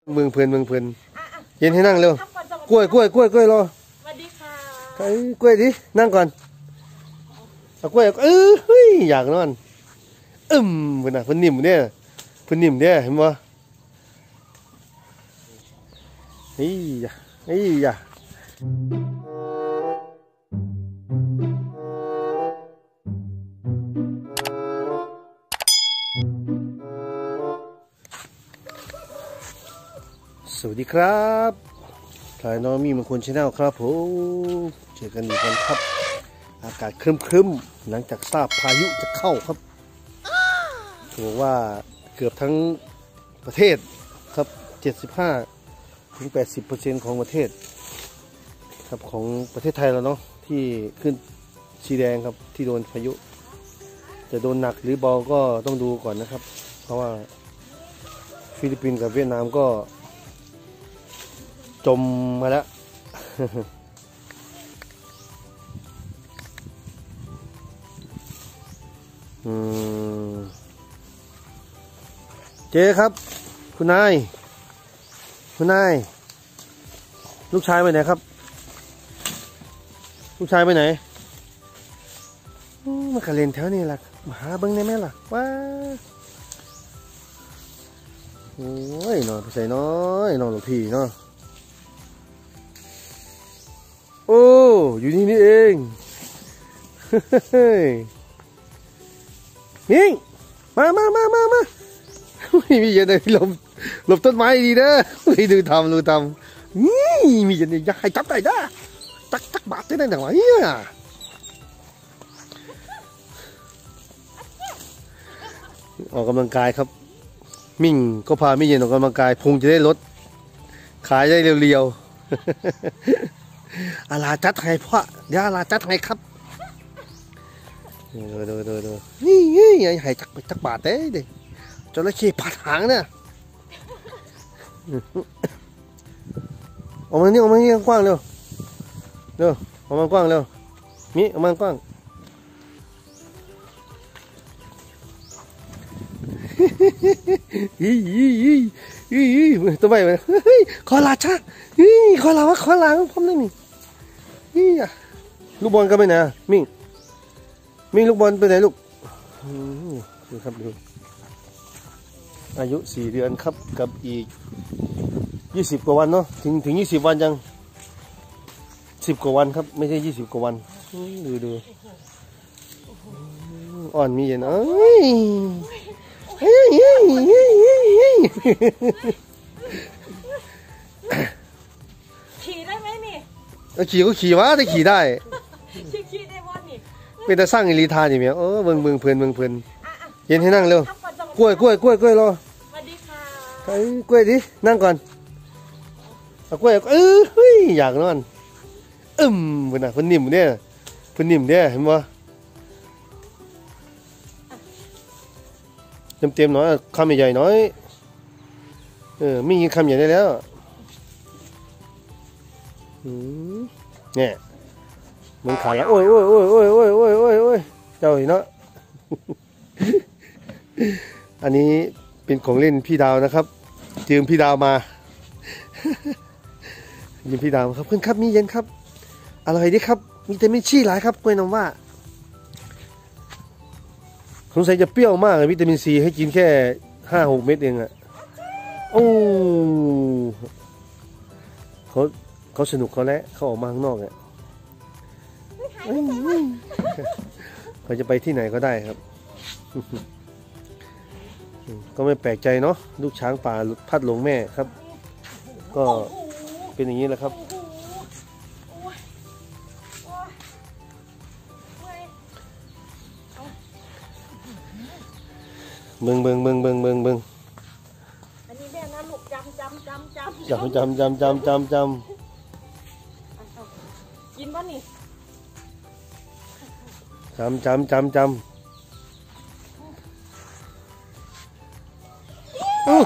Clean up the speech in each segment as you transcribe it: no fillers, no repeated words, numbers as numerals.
เมืองเพลินเย็นให้นั่งเร็วกล้วยรอสวัสดีค่ะกล้วยดินั่งก่อนเอากล้วยเฮ้ยอยากนอนเพิ่นน่ะเพิ่นนิ่มเนี่ยเห็นบ่เฮ้ยอย่าสวัสดีครับพลายน้องมีมงคลชาแนลครับผมเจอกันอีกแล้วครับอากาศครึ้มหลังจากทราบพายุจะเข้าครับถือว่าเกือบทั้งประเทศครับ75-80% ของประเทศครับของประเทศไทยแล้วเนาะที่ขึ้นสีแดงครับที่โดนพายุจะโดนหนักหรือเบาก็ต้องดูก่อนนะครับเพราะว่าฟิลิปปินส์กับเวียดนามก็จมมาแล้วเจ๊ครับคุณนายลูกชายไปไหนครับลูกชายไปไหนมาขับเล่นแถวนี้ล่ะมาหาเบิ้งได้ไหมล่ะว้าโอ้ยนอนไปใส่น้อยนอนหลวงพี่เนาะโอ้อยู่นี่เองมิงมามีเย็นเลยหลบต้นไม้ดีนะดูทำนี่มีเย็นอยากให้จับได้นะจักบาดได้ไหนวะเนี่ยออกกำลังกายครับมิ่งก็พามิเย็นออกกำลังกายพุงจะได้ลดขายได้เรียวๆอาลาจัดให้พ่อเดี๋ยวอาลาจัดให้ครับดูนี่ให้จักบาดได้ดิจระเข้ปัดหางเนี่ยออกมานี่กว้างเร็วออกมากว้างเร็วมิออกมากว้างตัวใหม่ขอลาจ้าขอลาพร้อมได้มั้ยลูกบอลก็ไปไหนมิ่งลูกบอลไปไหนลูกดูครับดูอายุ4 เดือนครับกับอีก20 กว่าวันเนาะถึง20 วันยัง10 กว่าวันครับไม่ใช่20 กว่าวันดูอ่อนมีเย็นขี่ได้ไหมนี่ขี่ก็ขี่วะได้ขี่ได้ขี่ได้บอลนี่เป็นแต่สร้างอิริทานอย่างเงี้ยเมืองเพลินเย็นให้นั่งเร็วกล้วยรอสวัสดีค่ะกล้วยดินั่งก่อนเอากล้วยเฮ้ยอยากนอนเพิ่นน่ะเพิ่นนิ่มเนี่ยเห็นบ่เต็มหน่อยคำใหญ่ๆหน่อยมีคำใหญ่ได้แล้วเนี่ยมึงขาดแล้วโอ้ยเจ้าเนาะอันนี้เป็นของเล่นพี่ดาวนะครับยืมพี่ดาวมายืมพี่ดาวครับเพื่อนครับมีเย็นครับอร่อยดีครับมีแต่ไม่ชี้หลายครับกล้วยน้ำว่าสงสัยจะเปรี้ยวมากวิตามินซีให้กินแค่5-6 เม็ดเองอะโอ้เขาสนุกเขาแล้วเขาออกมาข้างนอกเนี่ยเขาจะไปที่ไหนก็ได้ครับก็ไม่แปลกใจเนาะลูกช้างป่าพัดหลงแม่ครับก็เป็นอย่างนี้แหละครับเบิ่งอันนี้แม่นะลูกจำกินบ้านี่จำโอ้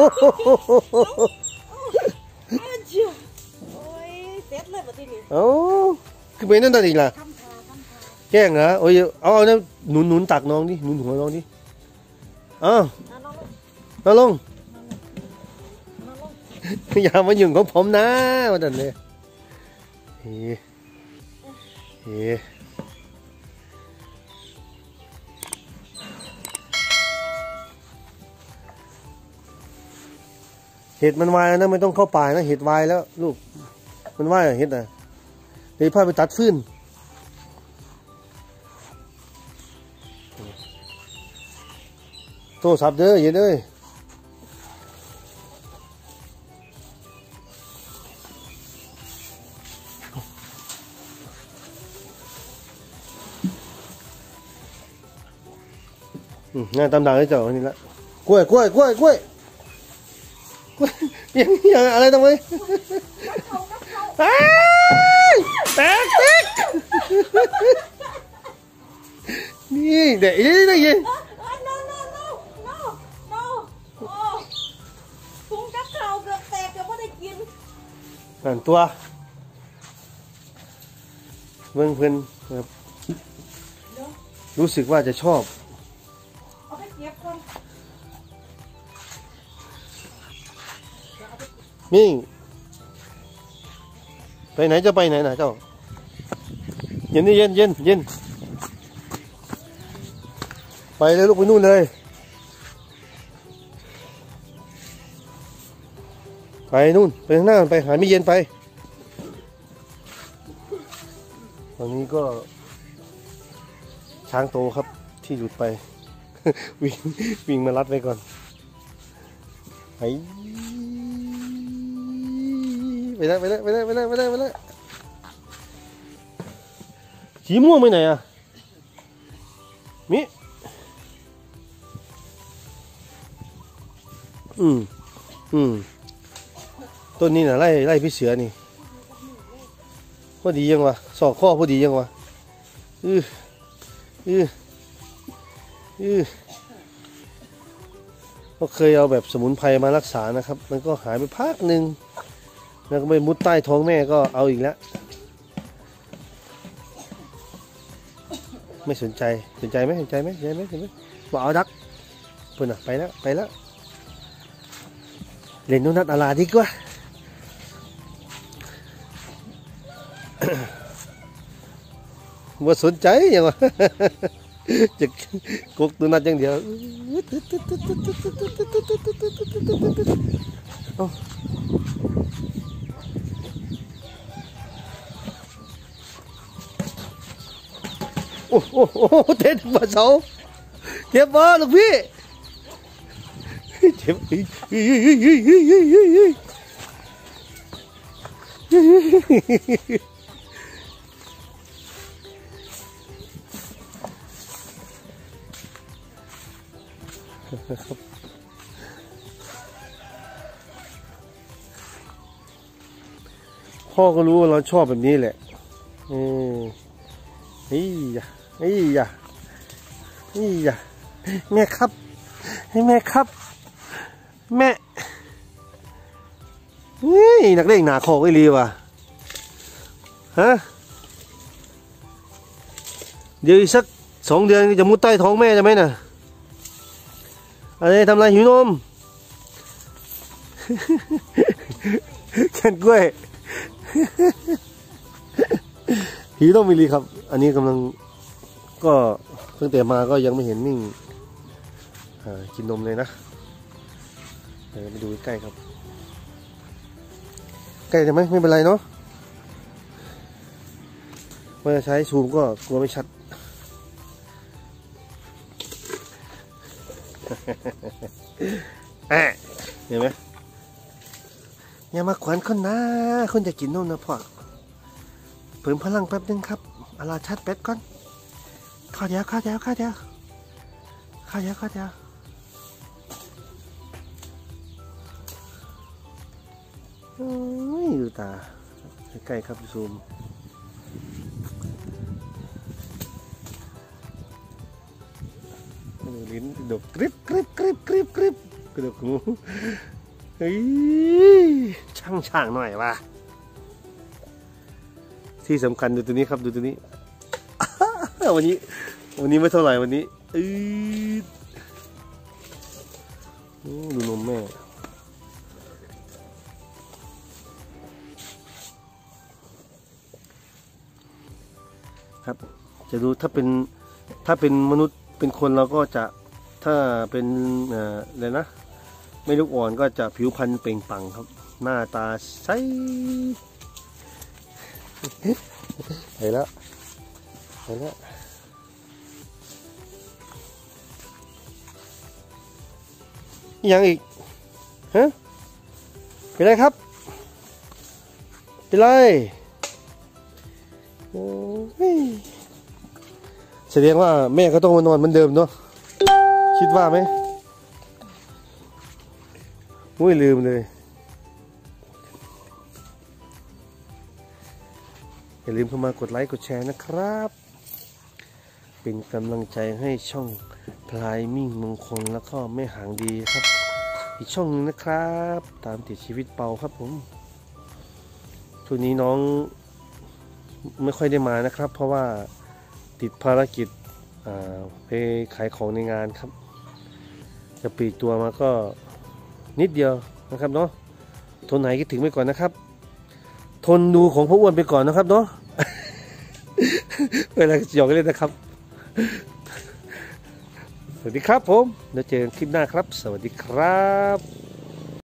ยเซ็ตเลยแบบนี้คือเป็นนั่นอีกล่ะแกล้งเหรอโอ้ยเอาเนี่ยหนุนตักน้องดิหนุนหัวน้องดินอนลงอย่ามายุ่งของผมนะวันนั้นเลยเฮ้เฮ้เห็ดมันวายแล้วนะไม่ต้องเข้าป่านะเห็ดวายแล้วลูกมันวายเห็ดนะเดี๋ยวพาไปตัดฟืนโทรศัพท์เด้อเย็นเอ้ยงานตามดังเลยเจ้านี่ละกล้วยยังอะไรทำไมแตกนี่เดี๋ยวได้ยินพุงกับเขาเกือบแตกเกือบไม่ได้กินนั่นตัวเพื่อนครับรู้สึกว่าจะชอบเอาไปเก็บก่อนมิ่งไปไหนจะไปไหนนะเจ้าเย็นไปเลยลูกไปนู่นเลยไปนู่นไปข้างหน้าไปหาไม่เย็นไปตอนนี้ก็ช้างโตครับที่หลุดไป วิ่งมารัดไว้ก่อนไปเลยสีม่วงไปไหนอ่ะมิต้นนี้น่ะไล่พี่เสือนี่พอดียังวะศอกข้อพอดียังวะก็เคยเอาแบบสมุนไพรมารักษานะครับมันก็หายไปพักหนึ่งแล้วก็ไปมุดใต้ท้องแม่ก็เอาอีกแล้วไม่สนใจไหมบอกเอาดักเพื่อนไปแล้วเล่นโนนัดอาลาดีกว่าว่าสนใจยังวะจะกุกโนนัดอย่างเดียวโอ้เต้นมาเสาเจ็บบ่ลูกพี่เจ็บพ่อก็รู้ว่าเราชอบแบบนี้แหละแม่ครับให้แม่ครับแม่นักเล่นหนาคอไว้รีว่ะฮะเดี๋ยวอีกสัก2 เดือนจะมุดใต้ท้องแม่จะไหมน่ะอะไรทำไรหิวนมแค่กล้วยหิวต้องมีรีครับอันนี้กำลังก็ตั้งแต่มาก็ยังไม่เห็นมิ่งกินนมเลยนะเดี๋ยวไปดูใกล้ครับใกล้ใช่ไหมไม่เป็นไรเนาะเมื่อใช้ซูมก็กลัวไม่ชัดเห็นไหมอย่ามาขวัญคนนะคนจะกินนมนะพ่อเพิ่มพลังแป๊บนึงครับอาลาชัดเป็ดก่อนข้าวเดียวดูตาใกล้ครับซูมลิ้นดกกริบกระดกหูช่างหน่อยว่ะที่สำคัญดูตัวนี้ครับดูตัวนี้ วันนี้ไม่เท่าไหร่วันนี้ดูนมแม่ครับจะดูถ้าเป็นมนุษย์เป็นคนเราก็จะถ้าเป็นอะไรนะไม่ลูกอ่อนก็จะผิวพรรณเปล่งปลั่งครับหน้าตาใสไปแล้วยังอีกฮะเป็นไรครับเป็นไรโอ้ยแสดงว่าแม่ก็ต้องมานอนเหมือนเดิมเนาะคิดว่าไหมอุ้ยลืมเลยอย่าลืมเข้ามากดไลค์กดแชร์นะครับเป็นกำลังใจให้ช่องพลายมิ่งมงคลแล้วก็แม่หางดีครับอีกช่องนึงนะครับตามติดชีวิตเปาครับผมช่วงนี้น้องไม่ค่อยได้มานะครับเพราะว่าติดภารกิจไปขายของในงานครับจะปลีกตัวมาก็นิดเดียวนะครับเนาะทนหายคิดถึงไปก่อนนะครับทนดูของพ่ออ้วนไปก่อนนะครับเนาะ เวลาหยอกกันเล่นนะครับ สวัสดีครับผมเดี๋ยวเจอกันคลิปหน้าครับสวัสดีครับ